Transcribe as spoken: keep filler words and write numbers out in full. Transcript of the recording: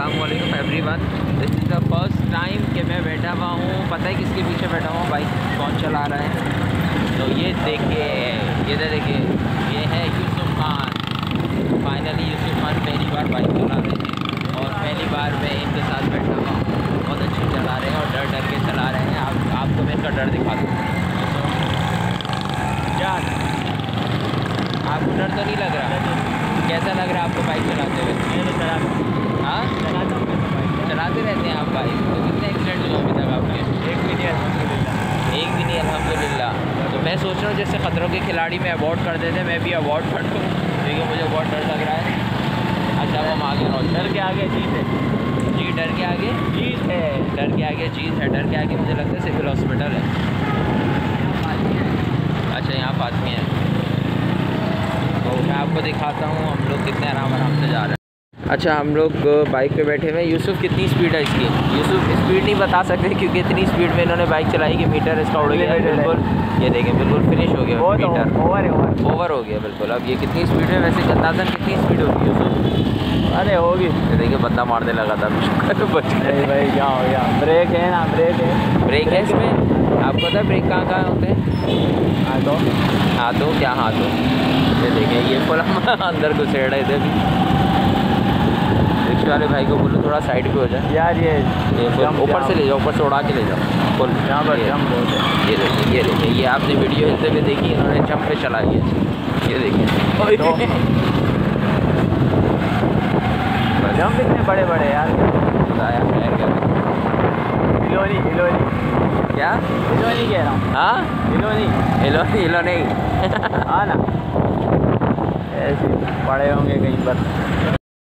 अस्सलामुअलैकुम everyone. This is the first time कि मैं बैठा हुआ हूँ। पता है किसके पीछे बैठा हुआ हूँ? बाइक कौन चला रहा है? तो ये देखिए, ये देखिए, ये है यूसुफ खान। फाइनली यूसुफ खान पहली बार बाइक चला रहे थे और पहली बार मैं इनके साथ बैठा हुआ हूँ। बहुत अच्छे चला रहे हैं और डर डर के चला रहे हैं। आप आपको मैं इनका डर दिखा दूँ। क्या आपको डर तो नहीं लग रहा? कैसा लग रहा है आपको बाइक चलाते हुए? हाँ, चलाते रहते हैं आप बाइक? तो कितने एक्सीडेंट हुए अभी तक आपके? एक भी नहीं अल्हम्दुलिल्लाह। एक भी नहीं अल्हम्दुलिल्लाह। तो मैं सोच रहा हूँ जैसे खतरों के खिलाड़ी में अवार्ड कर देते, मैं भी अवार्ड कर दूँ, क्योंकि मुझे बहुत डर लग रहा है। अच्छा, हम आगे और डर के आगे जीत है। जी, डर के आगे जीत है। डर के आगे जीत है। डर के आगे मुझे लगता है सिविल हॉस्पिटल है। अच्छा, यहाँ पर आदमी है। तो मैं आपको दिखाता हूँ हम लोग कितने आराम आराम से जा रहे हैं। अच्छा, हम लोग बाइक पे बैठे हुए हैं। यूसुफ कितनी स्पीड है इसकी? यूसुफ स्पीड नहीं बता सकते क्योंकि इतनी स्पीड में इन्होंने बाइक चलाई कि मीटर इसका उड़ गया बिल्कुल। ये देखें, बिल्कुल फिनिश हो गया मीटर, ओवर है ओवर ओवर हो गया बिल्कुल। अब ये कितनी स्पीड है वैसे? अंदाज़न कितनी स्पीड होगी यूसुफ? अरे होगी। ये देखिए, बंदा मारने लगा था, बच अरे भाई क्या हो गया? ब्रेक है ना, ब्रेक है। ब्रेक है इसमें? आपको पता है ब्रेक कहाँ कहाँ होते हैं? हाथों हाथों क्या हाथों? ये देखिए, ये फुल अंदर घुसेड़ रहे थे अभी। रिक्शे वाले भाई को बोलो थोड़ा साइड पे हो जाए यार। ये ऊपर से ले जाओ, ऊपर से उड़ा के ले जाओ फुल। यहाँ पर जंप होते हैं। ये देखिए, ये देखिए, ये आपने वीडियो हिलते हुए देखी, इन्होंने जंप पे चला दिया। ये देखिए, तो जंप इतने बड़े बड़े यार। बताया खैर क्या हिलोनी हिलोनी क्या हिलोनी कह रहा हूँ। हाँ, हिलोनी हिलो हिलो नहीं हाँ ना, ऐसे पड़े होंगे कहीं पर।